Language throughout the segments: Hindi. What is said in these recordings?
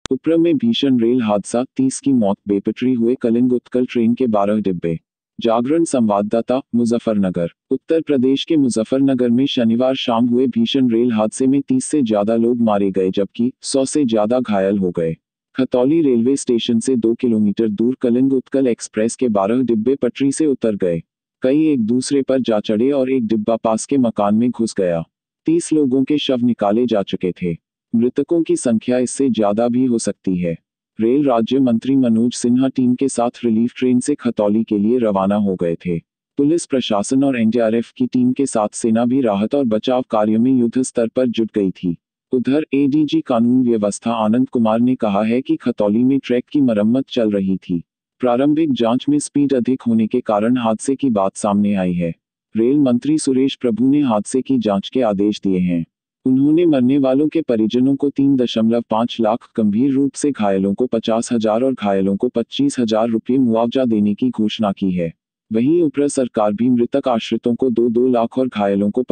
उपरा में भीषण रेल हादसा, 30 की मौत, बेपटरी हुए कलिंग उत्कल ट्रेन के 12 डिब्बे। जागरण संवाददाता, मुजफ्फरनगर। उत्तर प्रदेश के मुजफ्फरनगर में शनिवार शाम हुए भीषण रेल हादसे में 30 से ज्यादा लोग मारे गए जबकि 100 से ज्यादा घायल हो गए। खतौली रेलवे स्टेशन से 2 किलोमीटर दूर कलिंग उत्कल एक्सप्रेस के 12 डिब्बे पटरी से उतर गए। कई एक दूसरे पर जा चढ़े और एक डिब्बा पास के मकान में घुस गया। 30 लोगों के शव निकाले जा चुके थे। मृतकों की संख्या इससे ज्यादा भी हो सकती है। रेल राज्य मंत्री मनोज सिन्हा टीम के साथ रिलीफ ट्रेन से खतौली के लिए रवाना हो गए थे। पुलिस प्रशासन और एनडीआरएफ की टीम के साथ सेना भी राहत और बचाव कार्य में युद्ध स्तर पर जुट गई थी। उधर एडीजी कानून व्यवस्था आनंद कुमार ने कहा है कि खतौली में ट्रैक की मरम्मत चल रही थी। प्रारंभिक जांच में स्पीड अधिक होने के कारण हादसे की बात सामने आई है। रेल मंत्री सुरेश प्रभु ने हादसे की जांच के आदेश दिए हैं। उन्होंने मरने वालों के परिजनों को 3.5 लाख, गंभीर रूप से घायलों को 50,000 और घायलों को 25,000 रुपये मुआवजा देने की घोषणा की है। वहीं ऊपर सरकार भी मृतक आश्रितों को 2-2 लाख और घायलों को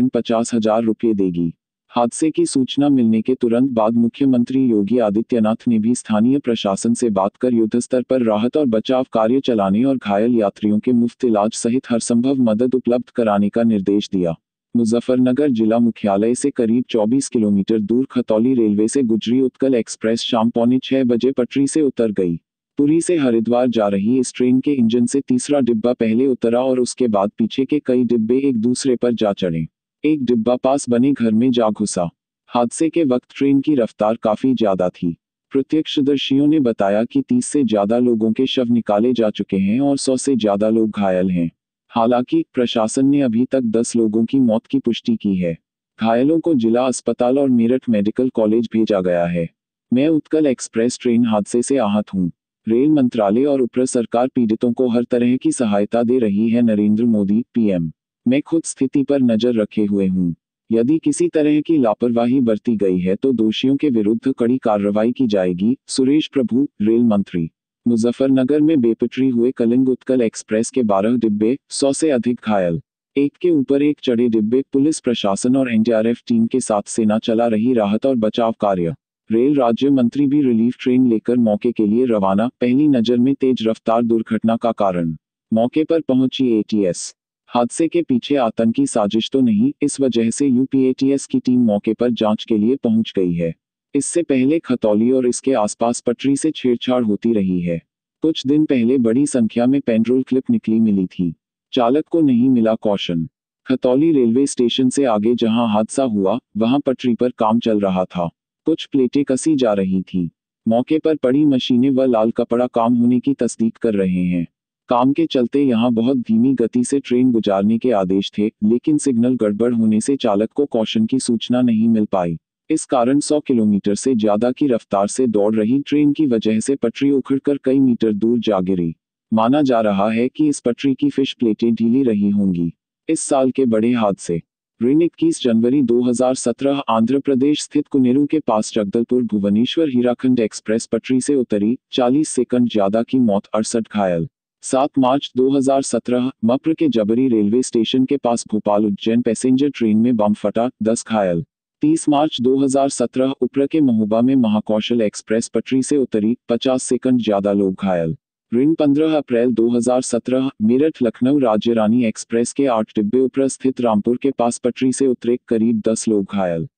50,000 रुपये देगी। हादसे की सूचना मिलने के तुरंत बाद मुख्यमंत्री योगी आदित्यनाथ ने भी स्थानीय प्रशासन से बात कर युद्धस्तर पर राहत और बचाव कार्य चलाने और घायल यात्रियों के मुफ्त इलाज सहित हरसंभव मदद उपलब्ध कराने का निर्देश दिया। मुजफ्फरनगर जिला मुख्यालय से करीब 24 किलोमीटर दूर खतौली रेलवे से गुजरी उत्कल एक्सप्रेस शाम 5:45 बजे पटरी से उतर गई। पुरी से हरिद्वार जा रही इस ट्रेन के इंजन से तीसरा डिब्बा पहले उतरा और उसके बाद पीछे के कई डिब्बे एक दूसरे पर जा चढ़े। एक डिब्बा पास बने घर में जा घुसा। हादसे के वक्त ट्रेन की रफ्तार काफी ज्यादा थी। प्रत्यक्षदर्शियों ने बताया कि 30 से ज्यादा लोगों के शव निकाले जा चुके हैं और 100 से ज्यादा लोग घायल हैं। हालांकि प्रशासन ने अभी तक 10 लोगों की मौत की पुष्टि की है। घायलों को जिला अस्पताल और मेरठ मेडिकल कॉलेज भेजा गया है। मैं उत्कल एक्सप्रेस ट्रेन हादसे से आहत हूं। रेल मंत्रालय और ऊपर सरकार पीड़ितों को हर तरह की सहायता दे रही है। नरेंद्र मोदी, पीएम। मैं खुद स्थिति पर नजर रखे हुए हूं। यदि किसी तरह की लापरवाही बरती गई है तो दोषियों के विरुद्ध कड़ी कार्रवाई की जाएगी। सुरेश प्रभु, रेल मंत्री। मुजफ्फरनगर में बेपटरी हुए कलिंग उत्कल एक्सप्रेस के 12 डिब्बे, 100 से अधिक घायल। एक के ऊपर एक चढ़े डिब्बे। पुलिस प्रशासन और एनडीआरएफ टीम के साथ सेना चला रही राहत और बचाव कार्य। रेल राज्य मंत्री भी रिलीफ ट्रेन लेकर मौके के लिए रवाना। पहली नजर में तेज रफ्तार दुर्घटना का कारण। मौके पर पहुंची एटीएस। हादसे के पीछे आतंकी साजिश तो नहीं, इस वजह से यूपीएटीएस की टीम मौके पर जांच के लिए पहुंच गई है। इससे पहले खतौली और इसके आसपास पटरी से छेड़छाड़ होती रही है। कुछ दिन पहले बड़ी संख्या में पेट्रोल क्लिप निकली मिली थी। चालक को नहीं मिला कॉशन। खतौली रेलवे स्टेशन से आगे जहां हादसा हुआ, वहां पटरी पर काम चल रहा था। कुछ प्लेटें कसी जा रही थी। मौके पर पड़ी मशीनें व लाल कपड़ा काम होने की तस्दीक कर रहे हैं। काम के चलते यहां बहुत धीमी गति से ट्रेन गुजारने के आदेश थे, लेकिन सिग्नल गड़बड़ होने से चालक को कॉशन की सूचना नहीं मिल पाई। इस कारण 100 किलोमीटर से ज्यादा की रफ्तार से दौड़ रही ट्रेन की वजह से पटरी उखड़कर कई मीटर दूर जा गिरी। माना जा रहा है कि इस पटरी की फिश प्लेटें ढीली रही होंगी। इस साल के बड़े हादसे। ऋण 21 जनवरी 2017 आंध्र प्रदेश स्थित कुनेरू के पास जगदलपुर भुवनेश्वर हीराखंड एक्सप्रेस पटरी से उतरी, 40 सेकंड ज्यादा की मौत, 68 घायल। 7 मार्च 2017 मप्र के जबरी रेलवे स्टेशन के पास भोपाल उज्जैन पैसेंजर ट्रेन में बम फटा, 10 घायल। 30 मार्च 2017 ऊपर के महोबा में महाकौशल एक्सप्रेस पटरी से उतरी, 50 सेकंड ज्यादा लोग घायल। ऋण 15 अप्रैल 2017 मेरठ लखनऊ राज्य रानी एक्सप्रेस के 8 डिब्बे ऊपर स्थित रामपुर के पास पटरी से उतरे, करीब 10 लोग घायल।